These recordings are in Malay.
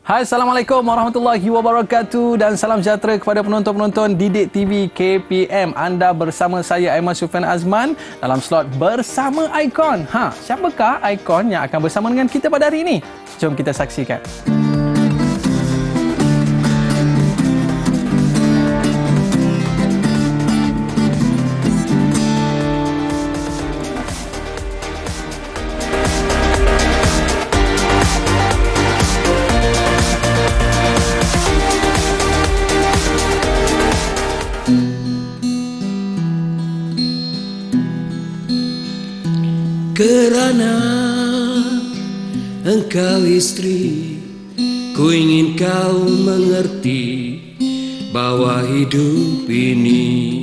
Hai, Assalamualaikum warahmatullahi wabarakatuh dan salam sejahtera kepada penonton-penonton Didik TV KPM. Anda bersama saya Aiman Sufian Azman dalam slot Bersama Icon. Siapakah Icon yang akan bersama dengan kita pada hari ini? Jom kita saksikan. Kerana engkau istri, ku ingin kau mengerti bahwa hidup ini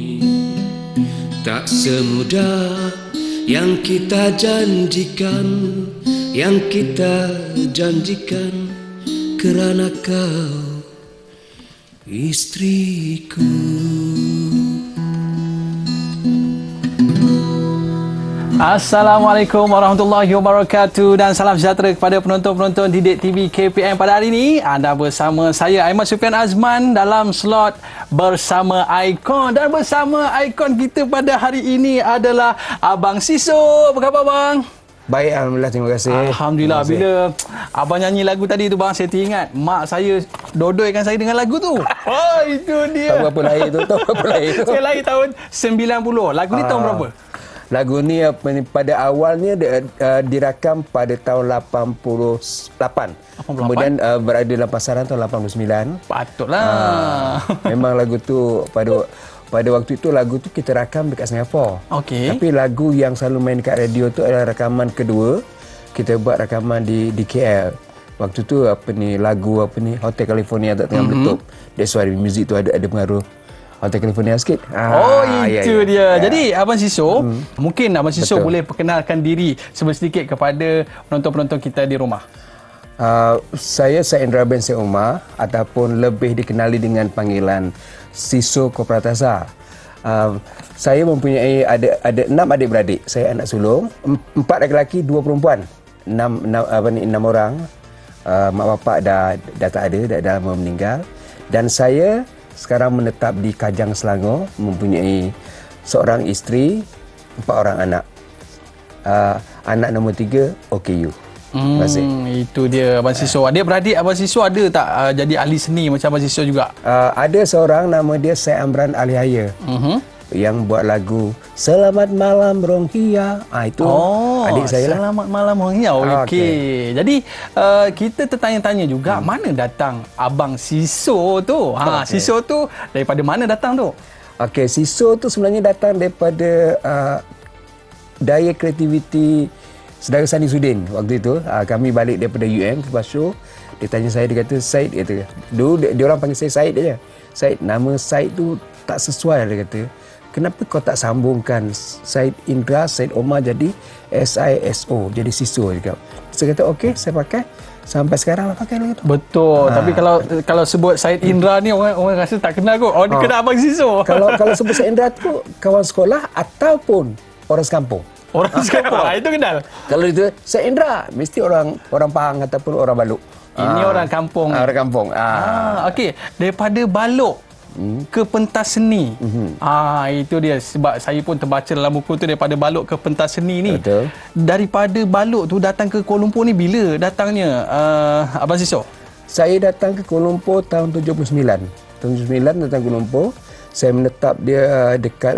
tak semudah yang kita janjikan, kerana kau istriku. Assalamualaikum warahmatullahi wabarakatuh dan salam sejahtera kepada penonton-penonton Didik TV KPM. Pada hari ini anda bersama saya Aiman Sufian Azman dalam slot Bersama Icon. Dan bersama Icon kita pada hari ini adalah Abang Siso. Apa khabar bang? Baik, Alhamdulillah, terima kasih. Alhamdulillah. Terima kasih. Bila abang nyanyi lagu tadi tu bang, saya teringat mak saya dodoikan saya dengan lagu tu. Oh, itu dia. Tahu berapa lahir tu? Tahu berapa lahir tu? Saya lahir tahun 90. Lagu ni tahun berapa? Lagu ni pada awalnya dirakam pada tahun 88. Kemudian berada dalam pasaran tahun 89. Patutlah. Memang lagu tu pada waktu itu lagu tu kita rakam dekat Singapura. Okey. Tapi lagu yang selalu main dekat radio tu adalah rakaman kedua. Kita buat rakaman di KL. Waktu tu lagu Hotel California tak tengah meletup. That's why music tu ada pengaruh Hotel California sikit. Itu dia. Jadi Abang Siso, mungkin Abang Siso boleh perkenalkan diri sedikit kepada penonton-penonton kita di rumah. Saya Indra bin Syed Umar ataupun lebih dikenali dengan panggilan Siso Kopratasa. Saya mempunyai ada 6 adik-beradik. Saya anak sulung, 4 lelaki, 2 perempuan. 6 orang. Mak bapak dah tak ada, dah lama meninggal. Dan saya sekarang menetap di Kajang, Selangor, mempunyai seorang isteri, 4 orang anak. Anak nombor 3 OKU. Terima kasih. Itu dia Abang Siso. Adik-beradik Abang Siso ada tak jadi ahli seni macam Abang Siso juga? Ada seorang nama dia Syed Amran Alihaya. Yang buat lagu Selamat Malam Rohia. Itu adik saya lah. Selamat Malam Rohia. Okey. Jadi kita tertanya-tanya juga mana datang Abang Siso tu? Siso tu daripada mana datang tu? Okey, Siso tu sebenarnya datang daripada daya kreativiti Saudara Sani Sudin waktu itu. Kami balik daripada UM lepas show. Dia tanya saya, dia kata, Syed, dia kata, dulu dia orang panggil saya Syed aja. Syed, nama Syed tu tak sesuai, dia kata. Kenapa kau tak sambungkan Syed Indra, Syed Omar jadi SISO, jadi Siso juga. Saya kata okey, saya pakai. Sampai sekarang lah pakai lagi tu. Betul. Tapi kalau sebut Syed Indra ni orang rasa tak kenal kot. Dia kenal Abang Siso. Kalau sebut Syed Indra tu kawan sekolah ataupun orang sekampung. Orang sekampung. Itu kenal. Kalau itu Syed Indra mesti orang Pahang ataupun orang Balok. Ini orang kampung. Orang kampung. Okey, daripada Balok ke pentas seni. Itu dia, sebab saya pun terbaca dalam buku tu, daripada Balok ke pentas seni ni. Betul. Daripada Balok tu datang ke Kuala Lumpur ni bila datangnya Abang Siso? Saya datang ke Kuala Lumpur tahun 79. Tahun 79 datang ke Kuala Lumpur. Saya menetap dia dekat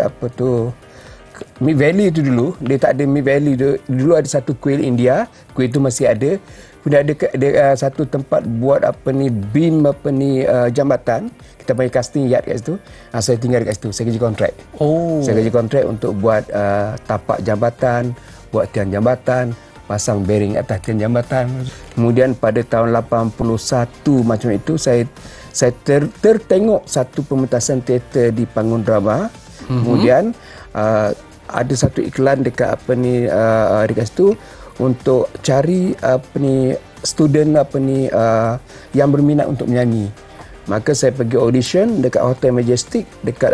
Mid Valley tu dulu. Dia tak ada Mid Valley tu. Dulu ada satu kuil India. Kuil tu masih ada. Kemudian ada satu tempat buat beam jambatan. Kita panggil casting yard kat situ. Saya tinggal dekat situ. Saya kerja kontrak. Saya kerja kontrak untuk buat tapak jambatan, buat tiang jambatan, pasang bearing atas tiang jambatan. Kemudian pada tahun 81 macam itu, saya tertengok satu pementasan teater di panggung drama. Kemudian ada satu iklan dekat dekat situ untuk cari student yang berminat untuk menyanyi. Maka saya pergi audition dekat Hotel Majestic, dekat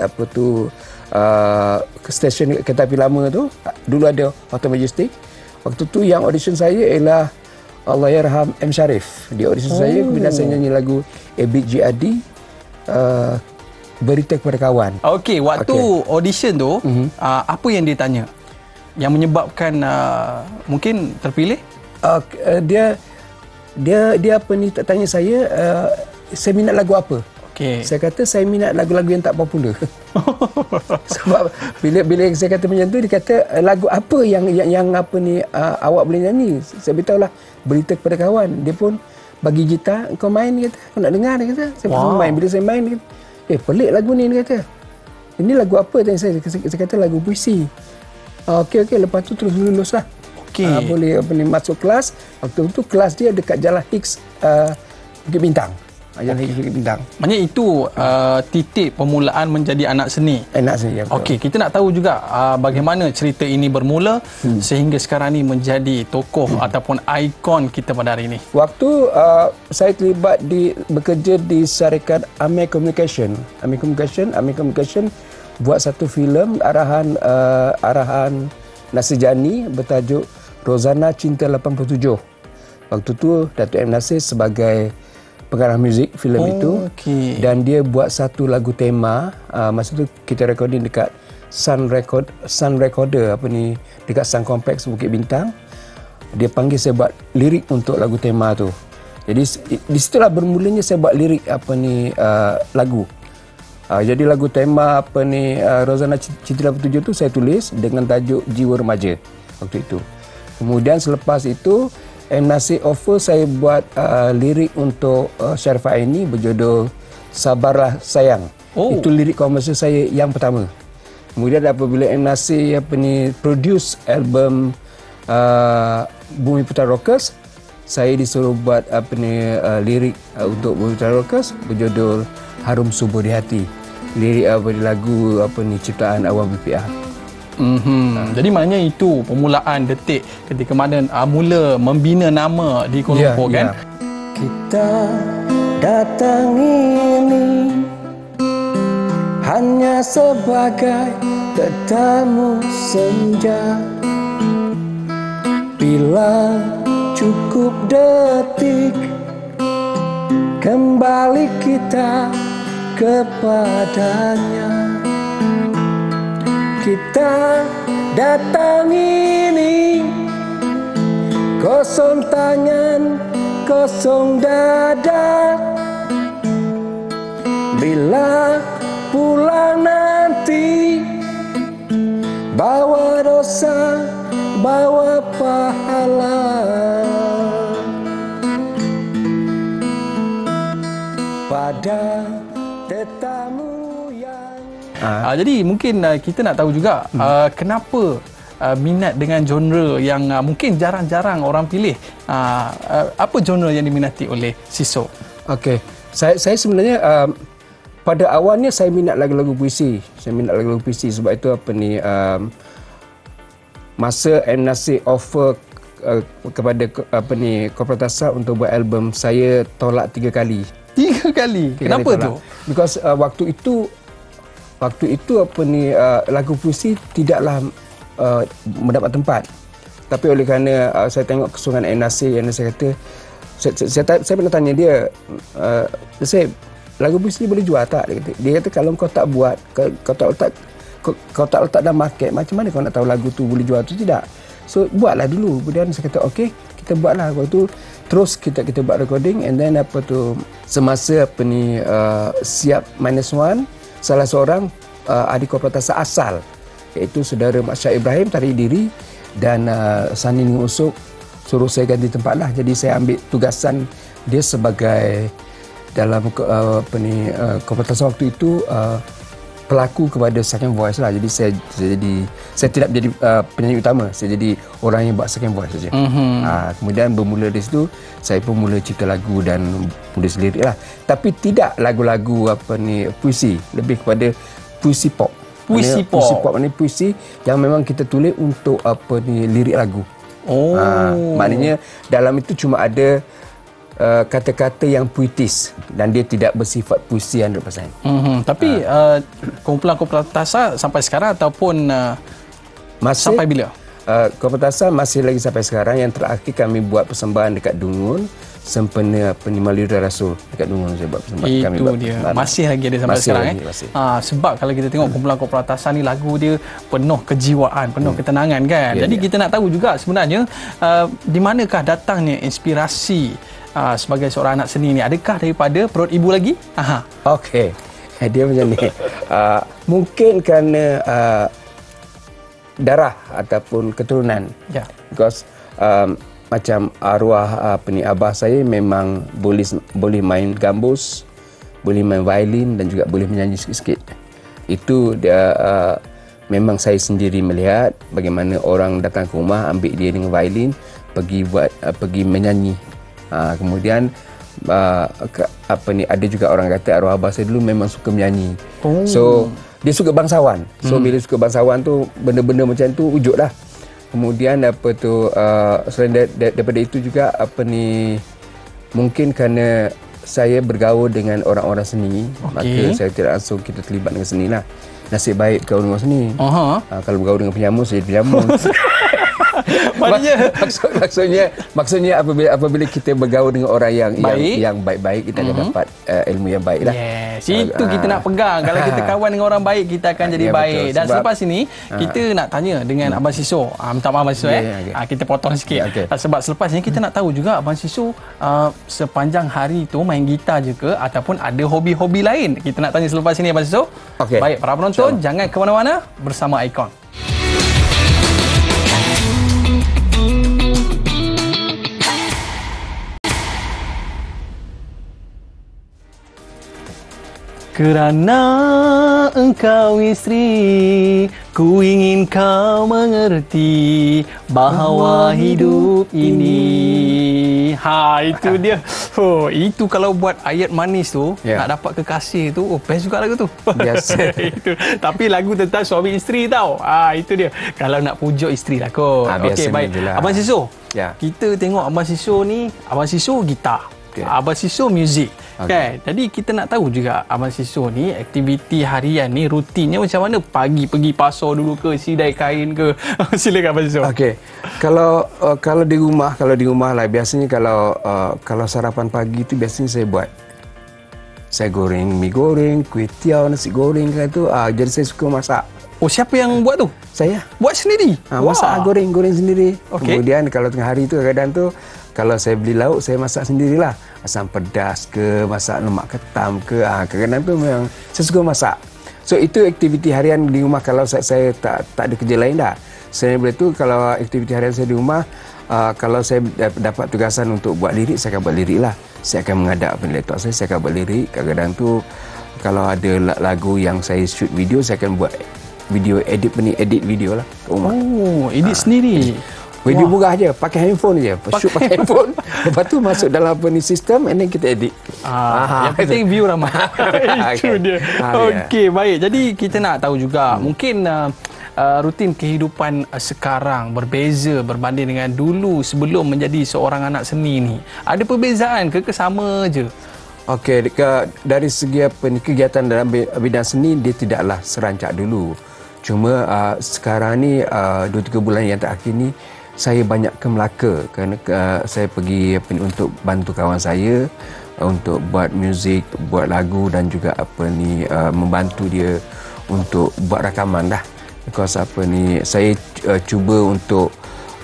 stesen kereta api lama tu. Dulu ada Hotel Majestic. Waktu tu yang audition saya ialah Allahyarham M. Sharif. Dia audition saya, kemudian saya nyanyi lagu Abid Adi, Berita Kepada Kawan. Okey, waktu audition tu, apa yang dia tanya? Yang menyebabkan mungkin terpilih? Dia apa ni, tak tanya saya minat lagu apa. Okey. Saya kata saya minat lagu-lagu yang tak popular. Sebab bila saya kata macam tu, dia kata lagu apa yang apa ni awak boleh nyanyi. Saya beritahulah Berita Kepada Kawan. Dia pun bagi gitar, kau main, dia kata. Kau nak dengar, dia kata. Saya pun main. Bila saya main, dia kata, pelik lagu ni, dia kata. Ini lagu apa? Tanya saya kata lagu puisi. Okey, lepas tu terus lulus lah. Boleh masuk kelas. Waktu tu kelas dia dekat Jalan Hicks Bukit Bintang. Jalan Hicks Bukit Bintang. Maksudnya itu titik permulaan menjadi anak seni. Anak seni, ya. Okey, kita nak tahu juga bagaimana cerita ini bermula sehingga sekarang ni menjadi tokoh ataupun ikon kita pada hari ini. Waktu saya terlibat bekerja di syarikat Amir Communication. Amir Communication buat satu filem arahan Nasir Jani bertajuk Rozana Cinta 87. Waktu tu Datuk M. Nasir sebagai pengarah muzik filem itu, dan dia buat satu lagu tema. Masa tu kita recording dekat Sun Recorder dekat Sun Complex Bukit Bintang. Dia panggil saya buat lirik untuk lagu tema tu. Jadi di situlah bermulanya saya buat lirik lagu. Jadi lagu tema Rozana Cinta 87 tu saya tulis dengan tajuk Jiwa Remaja waktu itu. Kemudian selepas itu M. Nasir offer saya buat lirik untuk Sharifah Aini berjudul Sabarlah Sayang. Itu lirik komersial saya yang pertama. Kemudian apabila M. Nasir produce album Bumi Putra Rockers, saya disuruh buat lirik untuk Bumi Putra Rockers berjudul Harum Subur di Hati. Lirik lagu ciptaan Awam BPR. Jadi maknanya itu permulaan detik ketika mana mula membina nama di Kuala Lumpur, kan? Kita datang ini hanya sebagai tetamu senja. Bila cukup detik kembali kita kepadanya. Kita datang ini kosong tangan, kosong dada. Bila pulang nanti bawa dosa, bawa pahala. Pada tetamu yang jadi mungkin kita nak tahu juga kenapa minat dengan genre yang mungkin jarang-jarang orang pilih. Apa genre yang diminati oleh Siso? Okey, saya sebenarnya pada awalnya saya minat lagu-lagu puisi. Sebab itu masa M. Nasir offer kepada Corporate Tasawuf untuk buat album, saya tolak 3 kali. 3 kali? Kenapa tu? Because waktu itu lagu puisi tidaklah mendapat tempat. Tapi oleh kerana saya tengok kesungguhan M. Nasir, yang saya kata, saya pernah tanya dia, saya lagu puisi boleh jual tak? Dia kata kalau kau tak buat, kau tak letak dalam market, macam mana kau nak tahu lagu tu boleh jual atau tidak? So buatlah dulu. Kemudian saya kata okey, kita buatlah. Waktu tu terus kita buat recording, and then semasa siap -1, salah seorang adik korporatasa asal, iaitu saudara Mak Syah Ibrahim tarik diri, dan Sani Ning Usuk suruh saya ganti tempat lah. Jadi saya ambil tugasan dia sebagai dalam korporatasa waktu itu pelaku kepada second voice lah. Jadi saya tidak menjadi penyanyi utama, saya jadi orang yang buat second voice saja. Kemudian bermula dari situ saya pun mula cipta lagu dan menulis lirik lah. Tapi tidak lagu-lagu puisi, lebih kepada puisi pop. Puisi pop ni puisi yang memang kita tulis untuk lirik lagu. Maknanya dalam itu cuma ada kata-kata yang puitis dan dia tidak bersifat puisi 100%. Tapi kumpulan-kumpulan Tasa sampai sekarang ataupun sampai bila? Kompetasan masih lagi sampai sekarang. Yang terakhir kami buat persembahan dekat Dungun, sempena Maulidul Rasul dekat Dungun saya buat persembahan. Itu kami buat dia. persembahan. Masih lagi ada sampai Masih sekarang lagi, masih. Sebab kalau kita tengok kumpulan-kumpulan atasan ni, lagu dia penuh kejiwaan, penuh ketenangan kan. Ya, Jadi ya. kita nak tahu juga sebenarnya di manakah datangnya inspirasi sebagai seorang anak seni ni? Adakah daripada perut ibu lagi? Okey. Dia macam ni. Mungkin kerana darah ataupun keturunan. Ya. Because macam arwah abah saya memang boleh main gambus, boleh main violin dan juga boleh menyanyi sikit-sikit. Itu dia memang saya sendiri melihat bagaimana orang datang ke rumah, ambil dia dengan violin, pergi menyanyi. Kemudian ada juga orang kata arwah abah saya dulu memang suka menyanyi. So dia suka bangsawan. So bila suka bangsawan tu, benda-benda macam tu wujud dah. Kemudian selain daripada itu juga mungkin kerana saya bergaul dengan orang-orang seni, maka saya tidak langsung kita terlibat dengan seni lah. Nasib baik bergaul dengan seni. Kalau bergaul dengan penyamun, saya jadi penyamun. Maksudnya apabila kita bergaul dengan orang yang baik-baik, kita akan dapat ilmu yang baik lah. Yes, itu kita nak pegang. Kalau kita kawan dengan orang baik, kita akan jadi baik. Dan selepas ini kita nak tanya dengan Abang Siso. Minta maaf Abang Siso kita potong sikit. Sebab selepas ini kita nak tahu juga Abang Siso sepanjang hari tu main gitar je ke ataupun ada hobi-hobi lain. Kita nak tanya selepas ini Abang Siso. Baik, para penonton jangan ke mana-mana, bersama Icon. Kerana engkau istri, ku ingin kau mengerti bahawa hidup ini. Itu dia. Itu kalau buat ayat manis tu, nak dapat kekasih tu, best juga lagu tu. Biasa. Itu. Tapi lagu tentang suami isteri tau. Itu dia. Kalau nak pujuk isteri lah kot. Okey, baik. Abang Siso, kita tengok Abang Siso ni, Abang Siso gitar. Abang Siso muzik. Kan? Jadi kita nak tahu juga Abang Siso ni aktiviti harian ni rutinnya macam mana? Pagi pergi pasar dulu ke, sidai kain ke? Silakan Abang Siso. Okey. Kalau di rumah lah biasanya kalau sarapan pagi tu biasanya saya goreng mi goreng, kuih tiaw, nasi goreng kan tu. Jadi saya suka masak. Siapa yang buat tu? Saya. Buat sendiri? Masak goreng sendiri. Okay. Kemudian kalau tengah hari tu kadang-kadang tu kalau saya beli lauk, saya masak sendirilah. Asam pedas ke, masak lemak ketam ke. Kadang-kadang tu memang saya suka masak. So itu aktiviti harian di rumah kalau saya tak ada kerja lain dah. Selain daripada tu, kalau aktiviti harian saya di rumah, kalau saya dapat tugasan untuk buat lirik, saya akan buat lirik lah. Saya akan menghadap laptop saya akan buat lirik. Kadang-kadang tu, kalau ada lagu yang saya shoot video, saya akan buat video, edit video lah kat rumah. Edit sendiri? Video murah je, pakai handphone je. Shoot pakai handphone. Lepas tu masuk dalam sistem and then kita edit. Yang penting view ramai. Itu dia. Okey, baik. Jadi kita nak tahu juga, mungkin rutin kehidupan sekarang berbeza berbanding dengan dulu sebelum menjadi seorang anak seni ni. Ada perbezaan ke sama je? Okey, dari segi kegiatan dalam bidang seni, dia tidaklah serancak dulu. Cuma sekarang ni 2-3 bulan yang terakhir ni saya banyak ke Melaka kerana saya pergi untuk bantu kawan saya untuk buat muzik, buat lagu dan juga membantu dia untuk buat rakaman dah. Because saya cuba untuk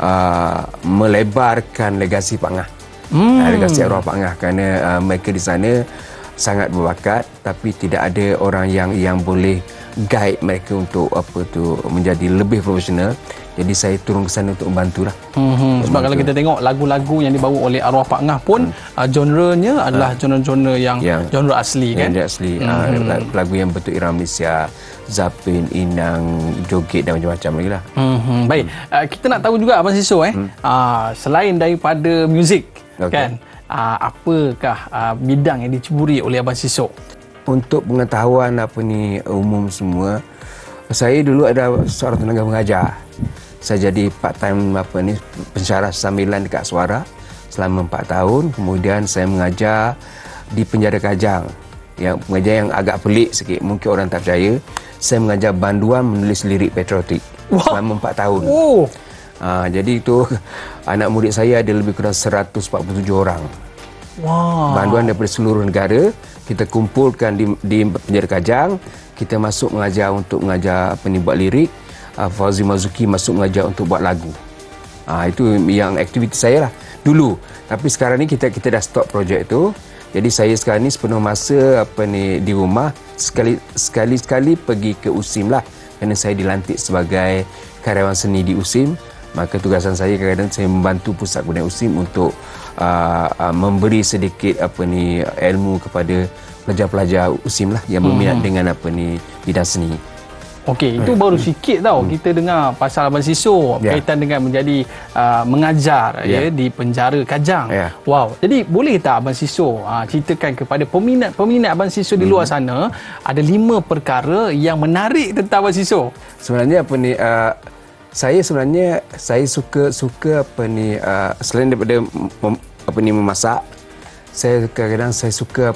melebarkan legasi Pak Ngah. Legasi arwah Pak Ngah kerana mereka di sana sangat berbakat tapi tidak ada orang yang boleh guide mereka untuk menjadi lebih profesional. Jadi saya turun ke sana untuk membantu lah. Sebab kalau kita tengok lagu-lagu yang dibawa oleh arwah Pak Ngah pun genre-nya adalah genre-genre yang genre asli kan? Genre asli. Lagu yang bentuk irama Malaysia, zapin, inang, joget dan macam-macam lagi lah. Baik. Kita nak tahu juga Abang Siso selain daripada muzik kan, apakah bidang yang diceburi oleh Abang Siso? Untuk pengetahuan umum semua, saya dulu ada seorang tenaga pengajar. Saya jadi part-time pensyarah sambilan dekat Suara selama 4 tahun. Kemudian saya mengajar di penjara Kajang. Pengajar yang agak pelik sikit, mungkin orang tak percaya. Saya mengajar banduan menulis lirik patriotik selama 4 tahun. Jadi itu anak murid saya ada lebih kurang 147 orang. Wow. Bantuan daripada seluruh negara kita kumpulkan di penjara Kajang. Kita masuk mengajar untuk mengajar buat lirik. Fauzi Mazuki masuk mengajar untuk buat lagu. Itu yang aktiviti saya lah dulu. Tapi sekarang ni kita dah stop projek itu. Jadi saya sekarang ni sepenuh masa di rumah, sekali-sekali pergi ke USIM lah. Kerana saya dilantik sebagai karyawan seni di USIM. Maka tugasan saya kadang-kadang saya membantu pusat kebudayaan USIM untuk memberi sedikit ilmu kepada pelajar-pelajar USIM lah yang berminat dengan bidang seni. Okey, itu baru sikit tau kita dengar pasal Abang Siso berkaitan dengan menjadi mengajar di penjara Kajang. Wow. Jadi boleh tak Abang Siso ceritakan kepada peminat Abang Siso di luar sana ada 5 perkara yang menarik tentang Abang Siso? Sebenarnya saya suka selain daripada memasak, saya kadang-kadang saya suka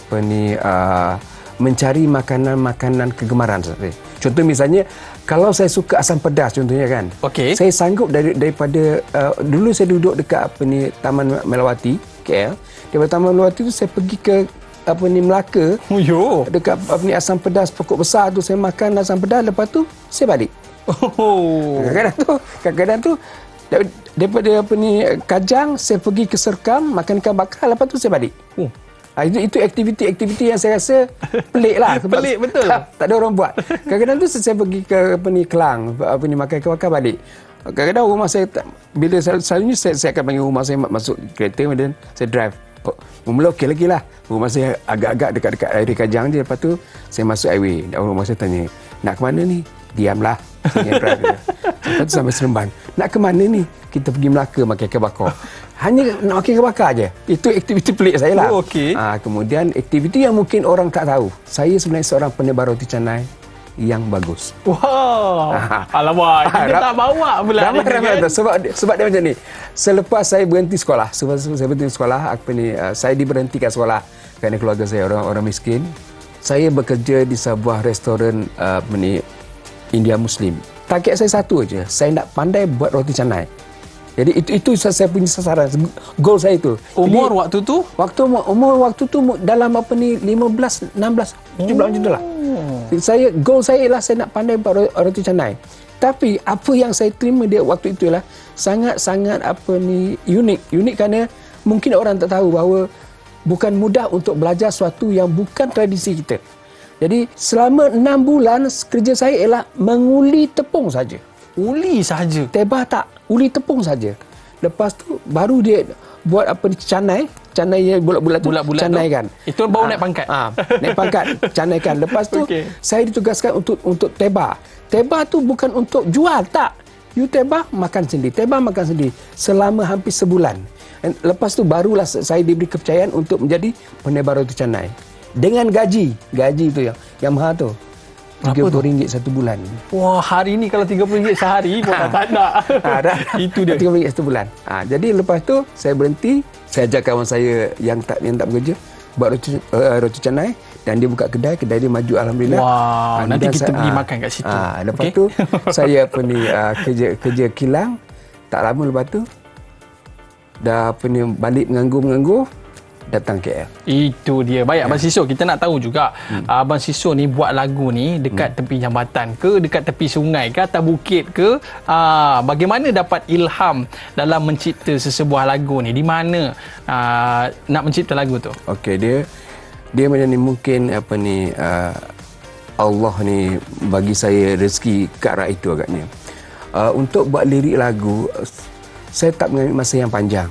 mencari makanan-makanan kegemaran. Contoh misalnya, kalau saya suka asam pedas contohnya kan. Saya sanggup daripada dulu saya duduk dekat Taman Melawati KL. Daripada Taman Melawati tu saya pergi ke Melaka. Dekat asam pedas pokok besar tu saya makan asam pedas, lepas tu saya balik. Kadang-kadang tu daripada Kajang saya pergi ke Serkam makan ikan bakar, lepas tu saya balik. Itu aktiviti-aktiviti yang saya rasa pelik lah. Pelik betul. Tak ada orang buat. Kadang-kadang tu saya pergi ke Kelang, makan ikan bakar balik. Kadang-kadang rumah saya, bila selalunya saya akan panggil rumah saya masuk kereta, kemudian saya drive. Mula okey lagi lah. Rumah saya agak-agak dekat-dekat area Kajang je. Lepas tu saya masuk highway. Rumah saya tanya, nak ke mana ni? Diamlah. Saya drive dia. Lepas tu sampai Seremban. Nak ke mana ni? Kita pergi Melaka makan ikan bakar. Hanya nak makan ikan bakar je. Itu aktiviti pelik saya lah. Kemudian aktiviti yang mungkin orang tak tahu. Saya sebenarnya seorang penebar roti canai yang bagus. Wow. Alamak, kita tak bawa pula. Ramai sebab dia macam ni. Selepas saya berhenti sekolah, saya diberhentikan sekolah kerana keluarga saya orang miskin. Saya bekerja di sebuah restoran India Muslim. Target saya satu aja, saya nak pandai buat roti canai. Jadi itu saya punya sasaran, goal saya itu. Umur waktu tu? Umur waktu tu dalam 15, 16, 17 macam itulah. Goal saya ialah saya nak pandai buat roti canai. Tapi apa yang saya terima dia waktu itu ialah sangat-sangat unik. Unik kerana mungkin orang tak tahu bahawa bukan mudah untuk belajar sesuatu yang bukan tradisi kita. Jadi selama 6 bulan kerja saya ialah menguli tepung saja. Uli saja. Tebah tak, uli tepung saja. Lepas tu baru dia buat canai yang bulat-bulat tu, canai kan. Itu baru naik pangkat. Naik pangkat, canai kan. Lepas tu saya ditugaskan untuk tebah. Tebah tu bukan untuk jual, tak. You tebah makan sendiri selama hampir sebulan. Lepas tu barulah saya diberi kepercayaan untuk menjadi penebar roti canai. Dengan gaji tu yang mahal tu. RM30 satu bulan. Wah, hari ni kalau RM30 sehari pun tak nak. Itu dia. RM30 satu bulan. Jadi lepas tu saya berhenti, saya ajak kawan saya yang tak bekerja buat roti canai dan dia buka kedai dia maju alhamdulillah. Wah, nanti kita pergi makan kat situ. Lepas tu saya kerja kilang. Tak lama lepas tu dah balik menganggur datang KL. Itu dia. Baik, Abang Siso, kita nak tahu juga Abang Siso ni buat lagu ni dekat tepi jambatan ke, dekat tepi sungai ke, atas bukit ke? Bagaimana dapat ilham dalam mencipta sesebuah lagu ni? Di mana nak mencipta lagu tu? Okey, dia macam ni, mungkin Allah ni bagi saya rezeki ke arah itu agaknya. Untuk buat lirik lagu, saya tak mengambil masa yang panjang.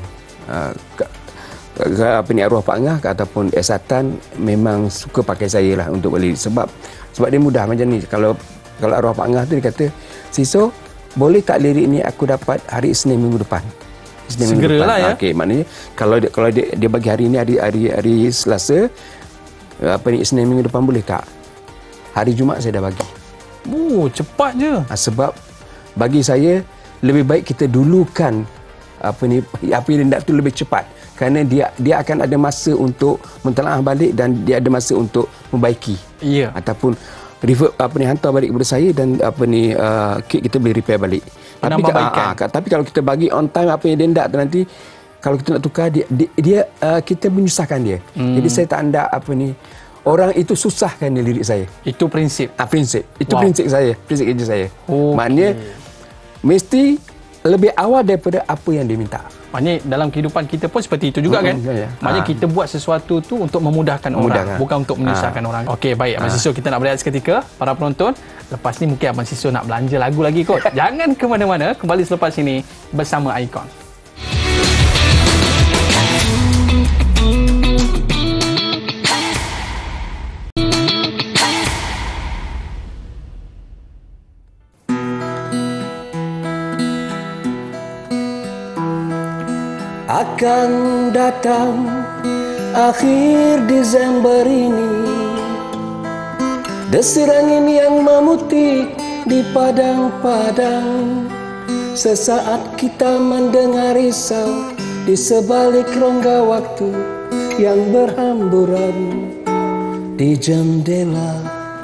Arwah Pak Ngah ataupun Esatan memang suka pakai saya lah untuk balik sebab dia mudah macam ni. Kalau arwah Pak Ngah tu dia kata, Siso, boleh tak lirik ni aku dapat hari Isnin minggu depan? Segeralah ya. Okey, maknanya kalau dia bagi hari ni hari Selasa, Isnin minggu depan boleh tak? Hari Jumaat saya dah bagi. Cepat je. Sebab bagi saya lebih baik kita dulukan apa yang hendak tu lebih cepat. Kerana dia akan ada masa untuk mentelaah balik dan dia ada masa untuk membaiki. Ya. Ataupun hantar balik kepada saya dan kit kita boleh repair balik. Tapi kalau kita bagi on time apa yang dia nak nanti, kalau kita nak tukar dia kita menyusahkan dia. Jadi saya tak hendak orang itu susahkan dia lirik saya. Itu prinsip. Prinsip. Itu prinsip saya, prinsip kerja saya. Maknanya mesti lebih awal daripada apa yang dia minta. Maknanya dalam kehidupan kita pun seperti itu juga kan? Maknanya kita buat sesuatu tu untuk memudahkan orang, bukan untuk menyusahkan orang. Okey, baik Abang Siso, kita nak berehat seketika. Para penonton, lepas ni mungkin Abang Siso nak belanja lagu lagi kot. Jangan ke mana-mana, kembali selepas ini bersama Icon. Akan datang akhir Desember ini, desir angin yang memutih di padang-padang. Sesaat kita mendengar risau di sebalik rongga waktu yang berhamburan di jendela.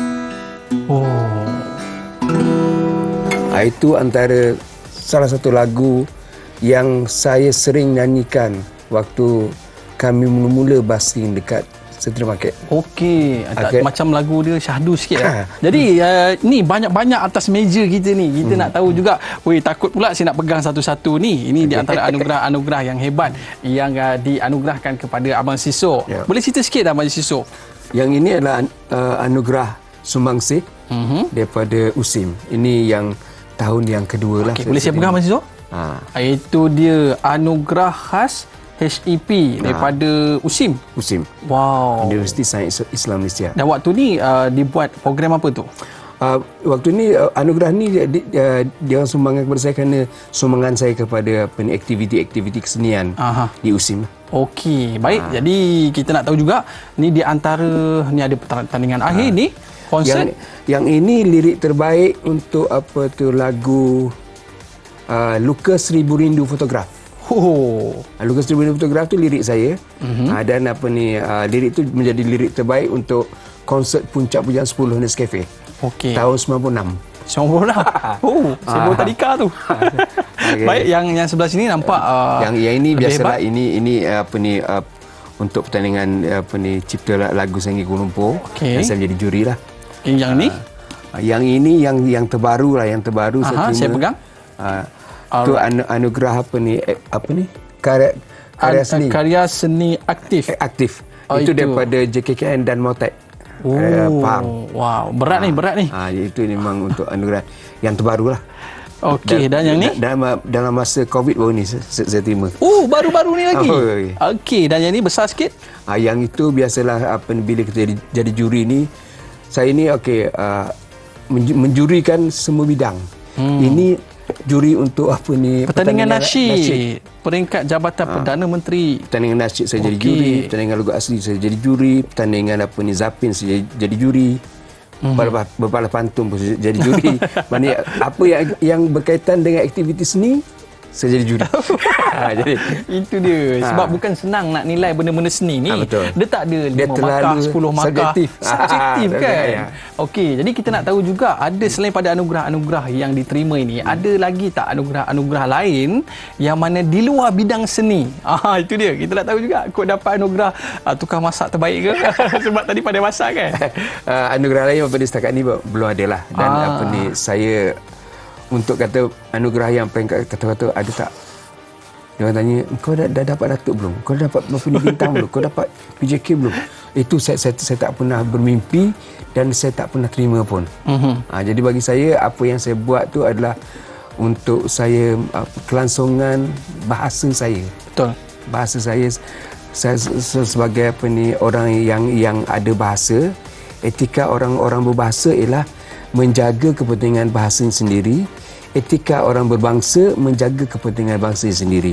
Itu antara salah satu lagu yang saya sering nyanyikan waktu kami mula-mula basing dekat Central Market. Okey, macam lagu dia syahdu sikit lah. Jadi ni banyak-banyak atas meja kita ni. Kita nak tahu juga, takut pula saya nak pegang satu-satu ni. Ini di antara anugerah-anugerah yang hebat yang dianugerahkan kepada Abang Siso. Boleh cerita sikit Abang Siso? Yang ini adalah anugerah sumbangsih daripada USIM. Ini yang tahun yang kedua lah. Boleh saya pegang Abang Siso? Itu dia anugerah khas HEP daripada USIM. Wow. Universiti Sains Islam Malaysia. Dan waktu ni dibuat program apa tu? Waktu ni anugerah ni dia orang sumbangkan kepada saya kerana sumbangan saya kepada aktiviti-aktiviti kesenian di USIM. Okey, baik. Jadi kita nak tahu juga ni di antara ni ada pertandingan akhir ni, konsert. Yang ini lirik terbaik untuk lagu Luka Seribu Rindu Fotograf. Luka Seribu Rindu Fotograf tu lirik saya. Dan lirik tu menjadi lirik terbaik untuk konsert Puncak Pujaan 10 Nescafe. Tahun 96. 96. Saya baru tadika tu. Baik, yang sebelah sini nampak yang ini biasalah ini untuk pertandingan cipta lagu Senggi Kuala Lumpur. Dan saya menjadi juri lah. Yang ni? Yang ini yang terbaru lah, yang terbaru saya terima. Saya pegang. Itu anugerah karya seni aktif. Itu daripada JKKN dan Motek. Wow, berat ni. Itu memang untuk anugerah yang terbaru lah. Okey, dan yang ni dalam masa COVID baru ni saya terima. Baru-baru ni lagi. Okey, dan yang ni besar sikit. Yang itu biasalah bila kita jadi juri ni, saya ni menjurikan semua bidang. Ini juri untuk pertandingan nasyid, peringkat Jabatan Perdana Menteri. Pertandingan nasyid saya jadi juri, pertandingan lagu asli saya jadi juri, pertandingan Zapin saya jadi juri. Berbalas pantun pun saya jadi juri. Maknanya apa yang berkaitan dengan aktiviti seni saya jadi juri. Jadi itu dia. Sebab bukan senang nak nilai benda-benda seni ni. Dia tak ada 5 markah, 10 markah. Subjektif kan. Okey, jadi kita nak tahu juga, ada selain pada anugerah-anugerah yang diterima ini, ada lagi tak anugerah-anugerah lain yang mana di luar bidang seni? Itu dia. Kita nak tahu juga, kau dapat anugerah tukang masak terbaik ke? Sebab tadi pada masak kan. Anugerah lain pada setakat ni belum ada lah. Dan saya untuk kata anugerah yang peringkat kata-kata ada tak? Dia orang tanya, kau dah dapat Datuk belum? Kau dah dapat bintang belum? Kau dapat PJK belum? Itu saya tak pernah bermimpi dan saya tak pernah terima pun. Jadi bagi saya, apa yang saya buat tu adalah untuk saya kelangsungan bahasa saya. Betul. Bahasa saya sebagai orang yang ada bahasa, etika orang-orang berbahasa ialah menjaga kepentingan bahasa sendiri. Etika orang berbangsa menjaga kepentingan bangsa sendiri.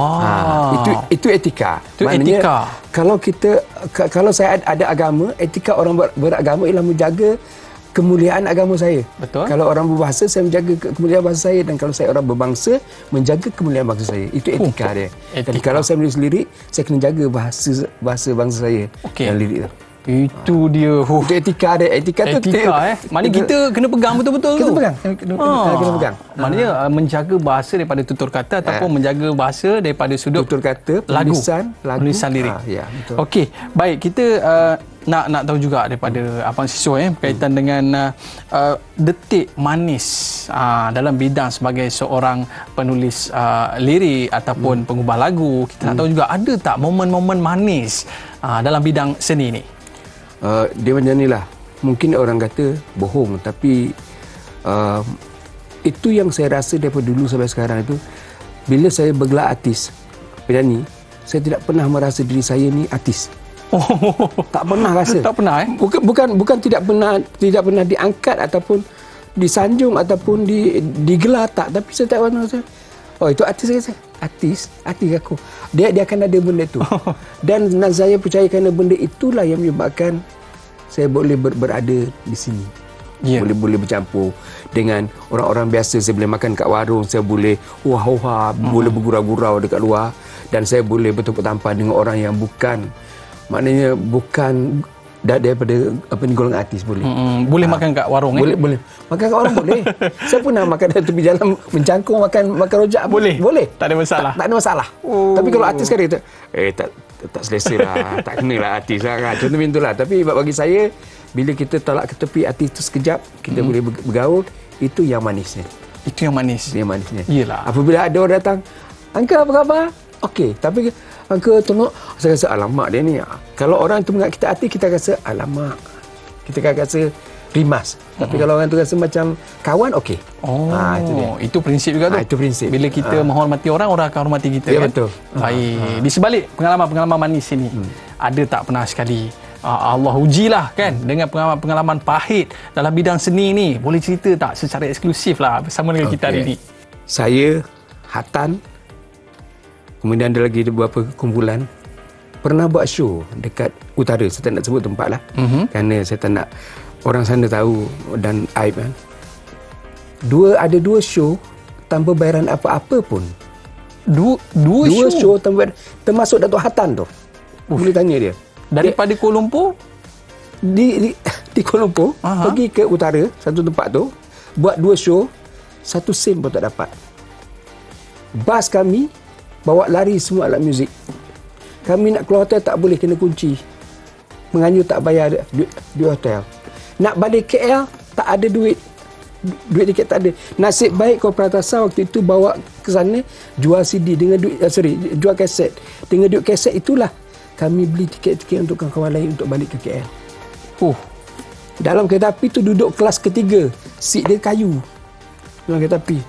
Itu etika. Itu etika. Kalau saya ada agama, etika orang beragama ialah menjaga kemuliaan agama saya. Betul. Kalau orang berbahasa, saya menjaga kemuliaan bahasa saya, dan kalau saya orang berbangsa, menjaga kemuliaan bangsa saya. Itu etika dia. Dan kalau saya menulis lirik, saya kena jaga bahasa bangsa saya. Okey. Dan lirik tu. Itu dia. Itu etika dia. Etika tu Maknanya kita kena pegang betul-betul tu. Kita pegang. Kena pegang. Maknanya menjaga bahasa daripada tutur kata ataupun menjaga bahasa daripada sudut tutur kata, penulisan lirik. Ya, betul. Okey, baik, kita nak tahu juga daripada abang siswa berkaitan dengan detik manis dalam bidang sebagai seorang penulis lirik ataupun pengubah lagu. Kita nak tahu juga, ada tak momen-momen manis dalam bidang seni ni? Dia macam ni lah. Mungkin orang kata bohong, tapi itu yang saya rasa daripada dulu sampai sekarang itu, bila saya bergelar artis, penyanyi, saya tidak pernah merasa diri saya ni artis. Tak pernah rasa. Tak pernah Bukan tidak pernah diangkat ataupun disanjung ataupun digelar, tak. Tapi saya tak pernah rasa, oh itu artis saya. Artis aku. Dia akan ada benda tu. Dan saya percaya kerana benda itulah yang menyebabkan saya boleh berada di sini. Boleh bercampur dengan orang-orang biasa. Saya boleh makan kat warung, saya boleh boleh bergurau-gurau dekat luar, dan saya boleh bertepuk tampar dengan orang yang bukan daripada golongan artis boleh. Boleh makan kat warung Boleh. Makan kat warung boleh. Saya pernah makan di tepi jalan, mencangkung makan rojak boleh. Tak ada masalah. Tak ada masalah. Tapi kalau artis kan dia tak selesa lah, tak kena lah artis lah. Contoh macam itulah. Tapi bagi saya, bila kita tolak ke tepi artis tu sekejap, kita boleh bergaul, itu yang manisnya. Itu yang manis. Yang manisnya. Yelah. Apabila ada orang datang, "Uncle, apa khabar?" Okey, tapi Uncle tengok, saya rasa alamak dia ni. Kalau orang tu mengat kita artis, kita rasa alamak. Kita akan rasa rimas. Tapi kalau orang tu rasa macam kawan, okey. Itu dia. Itu prinsip juga tu. Itu prinsip. Bila kita menghormati orang akan hormati kita. Ya, kan? betul. Baik. Di sebalik pengalaman-pengalaman manis ini, ada tak pernah sekali Allah ujilah kan dengan pengalaman pahit dalam bidang seni ni? Boleh cerita tak secara eksklusif lah bersama dengan kita hari ini? Saya, Hatan, kemudian ada lagi beberapa kumpulan, pernah buat show dekat utara. Saya tak nak sebut tempat lah, kerana saya tak nak orang sana tahu dan aib kan. Ada dua show tanpa bayaran apa-apa pun. Dua show tanpa bayaran, termasuk Datuk Hatan tu. Boleh tanya dia. Daripada Kuala Lumpur? Di Kuala Lumpur, pergi ke utara, satu tempat tu, buat dua show, 1 sen pun tak dapat. Bas kami bawa lari semua alat muzik. Kami nak keluar hotel tak boleh, kena kunci. Menganyur tak bayar di hotel. Nak balik KL tak ada duit. Duit tiket tak ada. Nasib baik Kau Pratasa waktu itu bawa ke sana, jual CD dengan duit, jual kaset. Dengan duit kaset itulah kami beli tiket-tiket untuk kawan-kawan lain untuk balik ke KL. Dalam kereta api tu duduk kelas ketiga. Seat dia kayu. Dalam kereta api.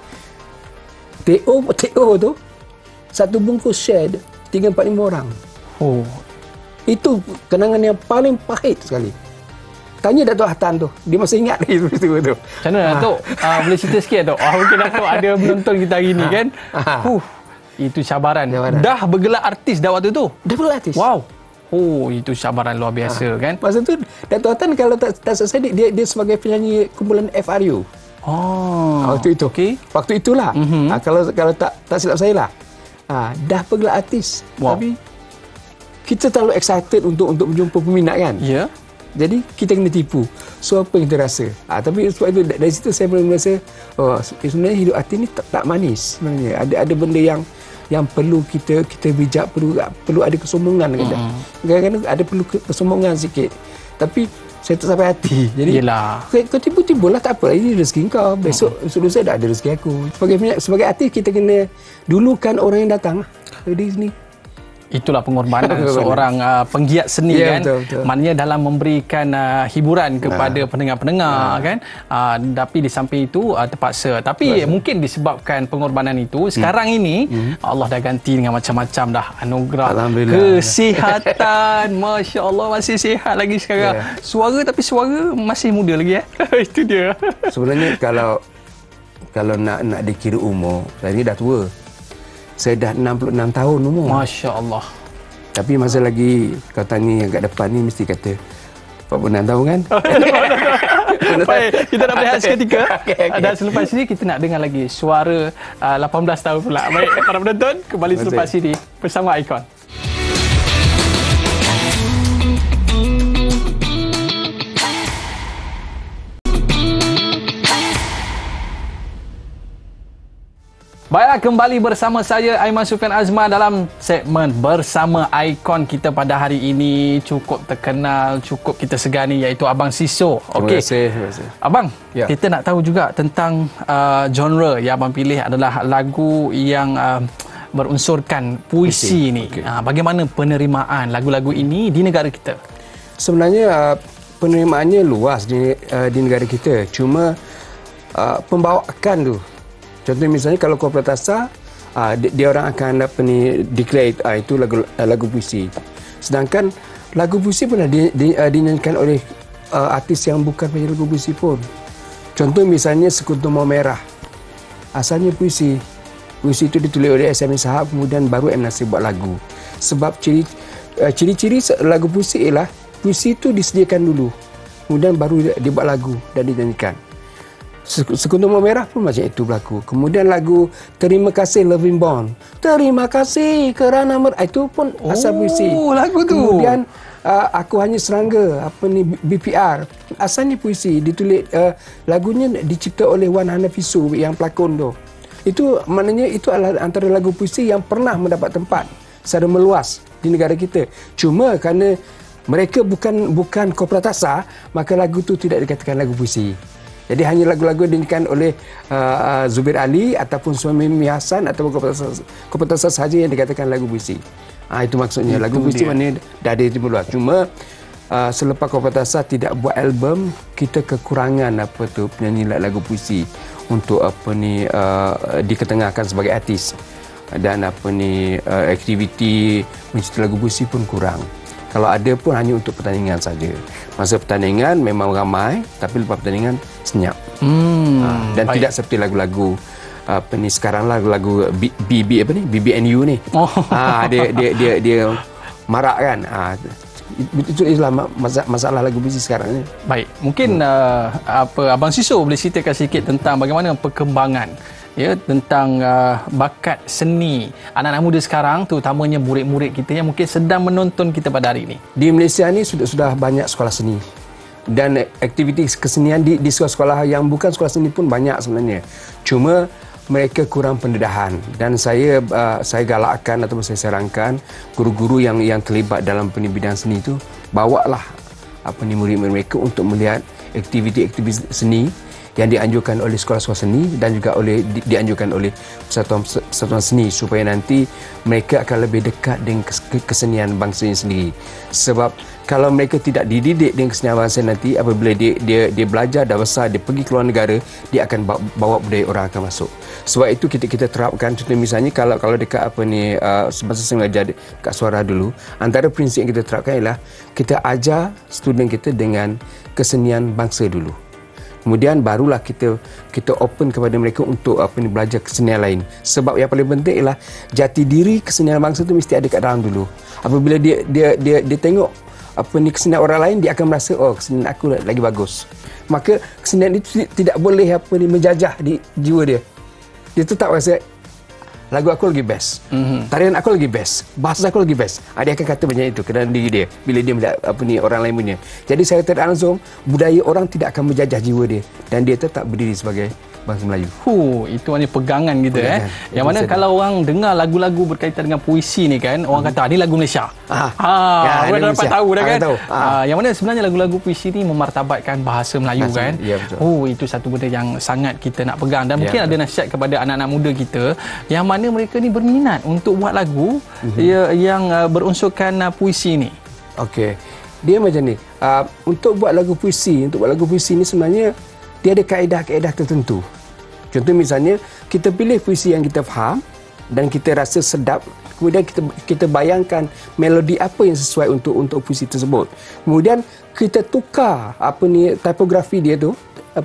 TO tu satu bungkus share 3-4-5 orang. Itu kenangan yang paling pahit sekali. Tanya Datuk Hatan tu, dia masih ingat lagi peristiwa tu. Macam mana Datuk? Boleh cerita sikit Datuk? Mungkin Datuk ada menonton kita hari ni kan. Itu cabaran. Dah bergelar artis dah waktu tu? Dah bergelar artis. Wow. Itu cabaran luar biasa kan. Masa tu Datuk Hatan kalau tak selesai, dia sebagai penyanyi kumpulan FRU. Waktu itu. Waktu itulah. Kalau tak silap saya lah. Dah bergelar artis. Tapi kita terlalu excited untuk berjumpa peminat kan. Ya. Jadi kita kena tipu. So apa yang kita rasa? Tapi sebab itu dari situ saya boleh merasa, sebenarnya hidup artis ni tak manis sebenarnya. Ada benda yang perlu kita bijak, perlu ada kesombongan kadang-kadang ada perlu kesombongan sikit. Tapi saya tak sampai hati. Jadi kau tipu-tipu lah, tak apa, ini rezeki kau. Besok lusa dah ada rezeki aku. Sebagai artis kita kena dulukan orang yang datang di sini. Itulah pengorbanan seorang penggiat seni kan. Betul. Maknanya dalam memberikan hiburan kepada pendengar-pendengar kan. Tapi di samping itu terpaksa. Tapi mungkin disebabkan pengorbanan itu sekarang ini Allah dah ganti dengan macam-macam dah anugerah kesihatan. Masya Allah, masih sihat lagi sekarang. Suara masih muda lagi Itu dia. Sebenarnya kalau nak dikira umur, saya ni dah tua. Saya dah 66 tahun umur. Masya Allah. Tapi masa lagi kau tanya yang kat depan ni mesti kata 46 tahun kan? Baik, kita nak berehat seketika. Dan selepas ini kita nak dengar lagi suara 18 tahun pula. Baik, para penonton, kembali selepas ini bersama Icon. Baiklah, kembali bersama saya Aiman Sufian Azman dalam segmen Bersama Ikon kita pada hari ini. Cukup terkenal, cukup kita segani, iaitu Abang Siso. Okey. Terima kasih. Abang, Ya. kita nak tahu juga tentang genre yang abang pilih adalah lagu yang berunsurkan puisi ni. Okey. Bagaimana penerimaan lagu-lagu ini di negara kita? Sebenarnya penerimaannya luas di negara kita. Cuma pembawaan tu. Contoh misalnya kalau Korporatasa, dia orang akan declare itu lagu puisi. Sedangkan lagu puisi pun dinyanyikan oleh artis yang bukan penyanyi lagu puisi pun. Contoh misalnya Sekutu Mau Merah. Asalnya puisi itu ditulis oleh S.M. Sahab, kemudian baru M. Nasir buat lagu. Sebab ciri-ciri lagu puisi ialah puisi itu disediakan dulu, kemudian baru dibuat lagu dan dinyanyikan. Sekutu Mau Merah pun macam itu berlaku. Kemudian lagu Terima Kasih Loving Bond. Terima kasih kerana itu pun asal puisi. Oh, lagu tu. Kemudian Aku Hanya Serangga, BPR, asalnya puisi. Ditulis lagunya dicipta oleh Wan Hanafisu yang pelakon tu. Itu maknanya itu adalah antara lagu puisi yang pernah mendapat tempat secara meluas di negara kita. Cuma kerana mereka bukan Korporatasa, maka lagu tu tidak dikatakan lagu puisi. Jadi hanya lagu-lagu dinyanyikan oleh Zubir Ali ataupun Suami Mimi Hassan ataupun Korporatasa sahaja yang dikatakan lagu puisi. Itu maksudnya. Lagu puisi mana dah ada di luar. Cuma selepas Korporatasa tidak buat album, kita kekurangan penyanyi lagu puisi untuk diketengahkan sebagai artis. Dan aktiviti mencipta lagu puisi pun kurang. Kalau ada pun hanya untuk pertandingan saja. Masa pertandingan memang ramai, tapi lepas pertandingan senyap. Dan baik. Tidak seperti lagu-lagu sekarang lagu BBNU ni. Dia marak kan. Itu adalah masalah lagu puisi sekarang ni. Baik, mungkin Abang Siso boleh ceritakan sikit tentang bagaimana perkembangan tentang bakat seni anak-anak muda sekarang, terutamanya murid-murid kita yang mungkin sedang menonton kita pada hari ini. Di Malaysia ni sudah banyak sekolah seni dan aktiviti kesenian di sekolah-sekolah yang bukan sekolah seni pun banyak sebenarnya. Cuma mereka kurang pendedahan, dan saya galakkan ataupun saya sarankan guru-guru yang terlibat dalam bidang seni itu, bawalah murid-murid mereka untuk melihat aktiviti-aktiviti seni yang dianjurkan oleh sekolah-sekolah seni dan juga dianjurkan oleh persatuan seni, supaya nanti mereka akan lebih dekat dengan kesenian bangsa sendiri. Sebab kalau mereka tidak dididik dengan kesenian bangsa nanti, apabila dia belajar dah besar, dia pergi ke luar negara, dia akan bawa budaya orang akan masuk. Sebab itu kita terapkan, contoh misalnya kalau dekat semasa saya mengajar dekat Suara dulu, antara prinsip yang kita terapkan ialah kita ajar student kita dengan kesenian bangsa dulu. Kemudian barulah kita open kepada mereka untuk belajar kesenian lain. Sebab yang paling penting ialah jati diri kesenian bangsa itu mesti ada kat dalam dulu. Apabila dia tengok kesenian orang lain, dia akan merasa kesenian aku lagi bagus. Maka kesenian itu tidak boleh menjajah di jiwa dia. Dia tetap rasa lagu aku lagi best, tarian aku lagi best, bahasa aku lagi best. Dia akan kata macam itu ke dalam diri dia bila dia melihat orang lain punya. Jadi saya tidak langsung, budaya orang tidak akan menjajah jiwa dia dan dia tetap berdiri sebagai bangsa Melayu. Itu hanya pegangan kita. Yang mana kalau orang dengar lagu-lagu berkaitan dengan puisi ni kan, orang kata ni lagu Malaysia. Orang dapat tahu dah kan. Yang mana sebenarnya lagu-lagu puisi ni memartabatkan bahasa Melayu kan. Ya, betul. Itu satu benda yang sangat kita nak pegang, dan mungkin ada nasihat kepada anak-anak muda kita yang mana mereka ni berminat untuk buat lagu yang berunsurkan puisi ni. Okey. Dia macam ni. Untuk buat lagu puisi ni sebenarnya dia ada kaedah-kaedah tertentu. Contoh misalnya, kita pilih puisi yang kita faham dan kita rasa sedap, kemudian kita bayangkan melodi apa yang sesuai untuk puisi tersebut. Kemudian kita tukar tipografi dia tu,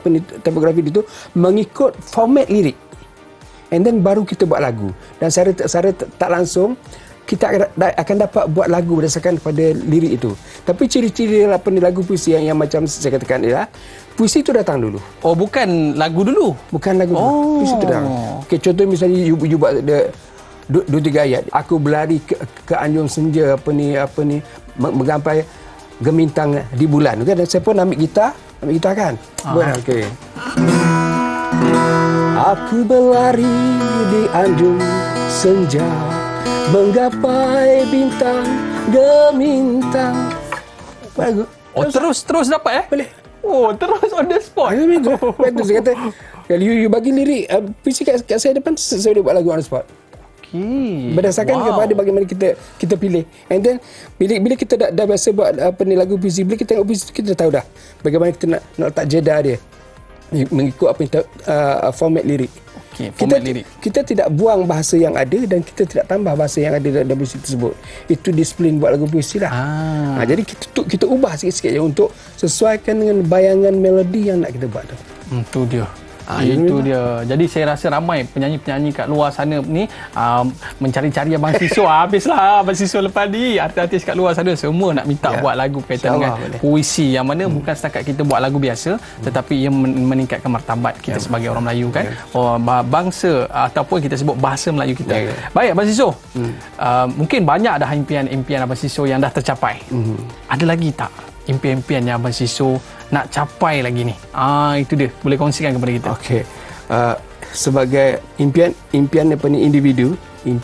mengikut format lirik. And then baru kita buat lagu. Dan secara tak langsung kita akan dapat buat lagu berdasarkan pada lirik itu. Tapi ciri-ciri lagu puisi yang macam saya katakan ialah puisi itu datang dulu. Bukan lagu dulu. Bukan lagu dulu. Puisi itu datang. Okey, contoh misalnya you buat dua tiga ayat. Aku berlari ke anjung senja menggampai gemintang di bulan. Okey, dan saya pun ambil gitar kan. Okey. Aku berlari di andung senja, menggapai bintang gemintang. Bagus. Oh, terus dapat Boleh. Oh, terus on the spot. Betul, saya kata, kalau you bagi lirik, puisi kat saya depan, saya boleh buat lagu on the spot. Okay. Berdasarkan kepada bagaimana kita pilih. And then bila kita dah biasa buat lagu puisi, bila kita tengok puisi, kita dah tahu dah bagaimana kita nak letak jeda dia mengikut apa yang format lirik. Okay, format lirik. Kita tidak buang bahasa yang ada dan kita tidak tambah bahasa yang ada dalam puisi tersebut. Itu disiplin buat lagu puisi lah. Jadi kita ubah sikit-sikit je untuk sesuaikan dengan bayangan melodi yang nak kita buat tu. Itu dia. Itu dia. Jadi saya rasa ramai penyanyi-penyanyi kat luar sana ni mencari-cari Abang Siso. Habislah Abang Siso lepas ni. Artis-artis kat luar sana semua nak minta buat lagu berkaitan dengan puisi, yang mana bukan setakat kita buat lagu biasa, tetapi ia meningkatkan martabat kita sebagai orang Melayu kan. Bangsa ataupun kita sebut bahasa Melayu kita. Baik Abang Siso. Mungkin banyak dah impian-impian Abang Siso yang dah tercapai. Ada lagi tak impian-impian yang Abang Siso nak capai lagi ni? Itu dia. Boleh kongsikan kepada kita. Okey. Sebagai impian daripada individu,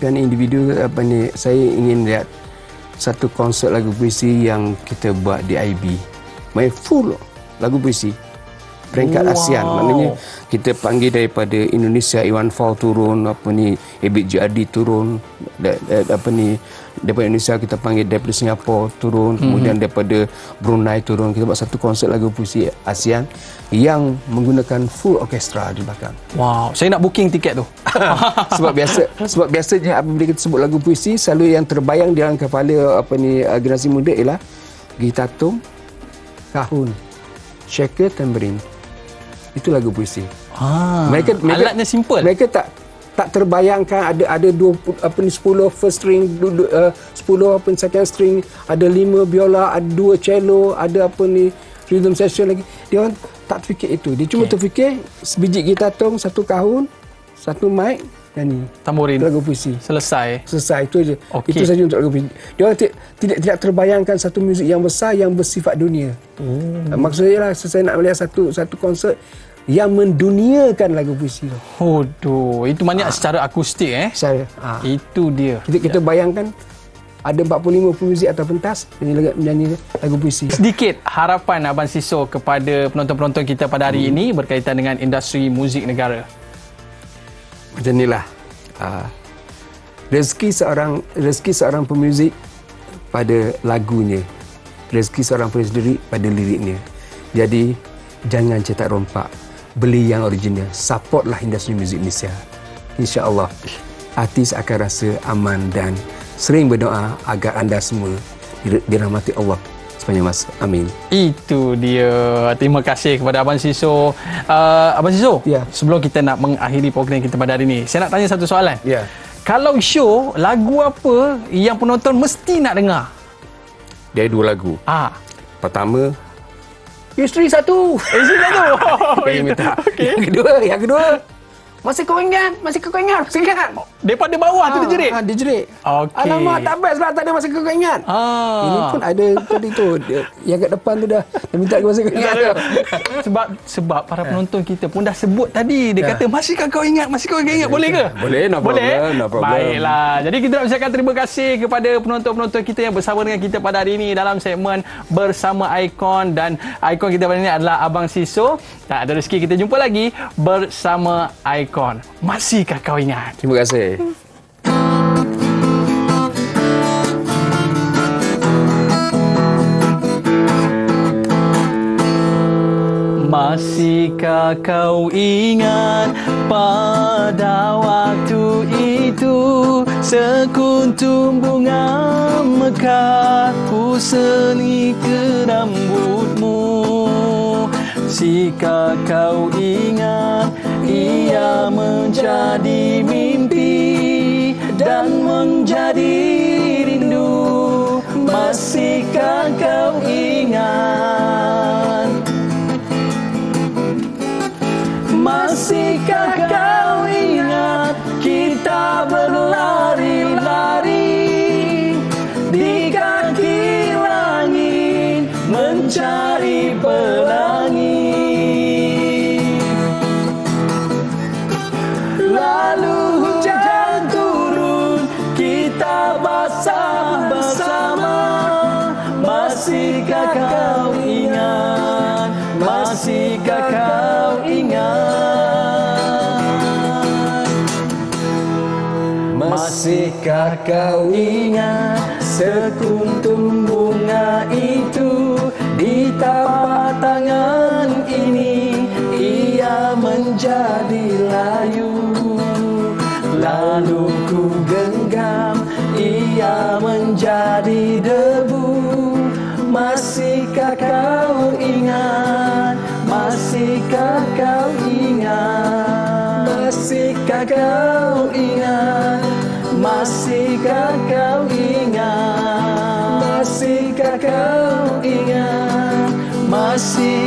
saya ingin lihat satu konsert lagu puisi yang kita buat di IB. Main full lagu puisi. Peringkat ASEAN. Maknanya kita panggil daripada Indonesia, Iwan Fals turun, Ebit Adi turun, daripada Indonesia kita panggil daripada Singapura turun, kemudian daripada Brunei turun. Kita buat satu konsert lagu puisi ASEAN yang menggunakan full orkestra di belakang. Wow, saya nak booking tiket tu. sebab biasanya apabila kita sebut lagu puisi, selalu yang terbayang di dalam kepala generasi muda ialah gitar tum, kahun, shaker, tamborin. Itu lagu puisi. Mereka alatnya simple. Mereka tak terbayangkan ada 10 first string, 10 second string, ada 5 biola, ada 2 cello, ada rhythm section lagi. Dia orang tak terfikir itu. Dia cuma terfikir sebiji gitar tong, satu kahun, satu mic, nyanyi. Tamborin. Lagu puisi. Selesai Itu aja. Okay. Itu saja untuk lagu puisi. Dia orang tidak terbayangkan satu muzik yang besar yang bersifat dunia. Maksudnya lah, saya nak melihat satu konsert yang menduniakan lagu puisi tu. Itu maknanya secara akustik Itu dia. Kita bayangkan ada 45 pemuzik atau pentas menyanyi lagu puisi. Sedikit harapan Abang Siso kepada penonton-penonton kita pada hari ini berkaitan dengan industri muzik negara. Macam inilah. Rezeki seorang pemuzik pada lagunya. Rezeki seorang penulis lirik pada liriknya. Jadi jangan cetak rompak. Beli yang original. Supportlah industri muzik Malaysia. InsyaAllah artis akan rasa aman dan sering berdoa agar anda semua dirahmati Allah sepanjang masa. Amin. Itu dia. Terima kasih kepada Abang Siso. Abang Siso, sebelum kita nak mengakhiri program kita pada hari ini, saya nak tanya satu soalan. Kalau show, lagu apa yang penonton mesti nak dengar? Dia ada 2 lagu. Pertama, Isteri satu. Yang kedua, masih kau ingat. Daripada bawah tu dia jerit. Dia jerit. Alamak, tak best lah, tak ada masih kau ingat. Ini pun ada tadi tu. Yang kat depan tu dah minta masih kau ingat. Sebab para penonton kita pun dah sebut tadi. Dia kata, masihkah kau ingat? Boleh ke? Boleh, no problem. Baiklah. Jadi kita nak ucapkan terima kasih kepada penonton-penonton kita yang bersama dengan kita pada hari ini dalam segmen Bersama Icon. Dan ikon kita pada ini adalah Abang Siso. Tak ada rezeki kita jumpa lagi bersama Icon. Masihkah kau ingat? Terima kasih. Masihkah kau ingat pada waktu itu, sekuntum bunga mekar ku seni ke rambutmu. Jika kau ingat, ia menjadi mimpi dan menjadi rindu. Masihkah kau ingat? Masihkah kau ingat kita berlari-lari di kaki langit mencari pelangi? kau ingat? Masihkah kau ingat sekuntum bunga itu di tapak tangan ini? Ia menjadi layu, lalu ku genggam, ia menjadi debu. Masihkah kau ingat? Masihkah kau ingat? Masihkah kau ingat? Masihkah kau ingat? Masihkah kau ingat? Masih